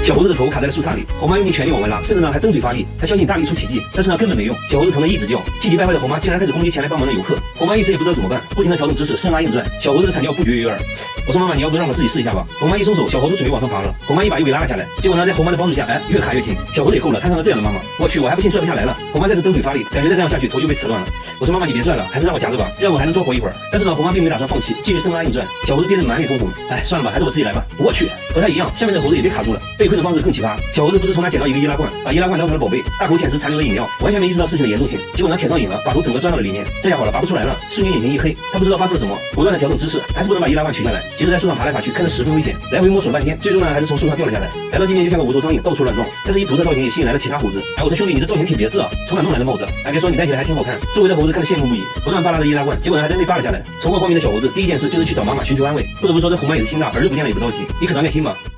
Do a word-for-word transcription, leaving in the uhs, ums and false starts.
小猴子的头卡在了树杈里，猴妈用尽全力往外拉，甚至呢还蹬腿发力，他相信大力出奇迹，但是呢根本没用。小猴子疼得一直叫，气急败坏的猴妈竟然开始攻击前来帮忙的游客，猴妈一时也不知道怎么办，不停地调整姿势，生拉硬拽，小猴子的惨叫不绝于耳。我说妈妈，你要不让我自己试一下吧？猴妈一松手，小猴子准备往上爬了，猴妈一把又给拉了下来，结果呢在猴妈的帮助下，哎，越卡越紧，小猴子也够了，摊上了这样的妈妈，我去，我还不信拽不下来了。猴妈再次蹬腿发力，感觉再这样下去头就被扯断了。我说妈妈你别拽了，还是让我夹着吧，这样我还能多活一会儿。但是呢猴妈并没打算放弃，继续生拉硬拽，小猴子憋得满脸通红，哎，算了吧，还是我自己来吧。我去，和他一样，下面的猴子也被卡住了，被困的方式更奇葩。小猴子不知从哪捡到一个易拉罐，把易拉罐当成了宝贝，大口舔舐残留的饮料，完全没意识到事情的严重性。结果呢舔上瘾了，把头整个钻到了里面，这下好了，拔不出来了，瞬间眼前一黑，他不知道发生了什么，不断的调整姿势，还是不能把易拉罐取下来，接着在树上爬来爬去，看着十分危险，来回摸索了半天，最终呢还是从树上掉了下来，来到地面就像个无头苍蝇，到处乱撞。但是一独特造型也吸引来了其他猴子。哎，我说兄弟，你这造型挺别致啊，从哪弄来的帽子？哎，别说你戴起来还挺好看。周围的猴子看得羡慕不已，不断扒拉着易拉罐，结果呢还真被扒了下来。重获光明的小猴子第一件事就是去找妈妈寻求安慰。不得不说这猴妈也是心大，儿子不见了也不着急，你可长点心吧。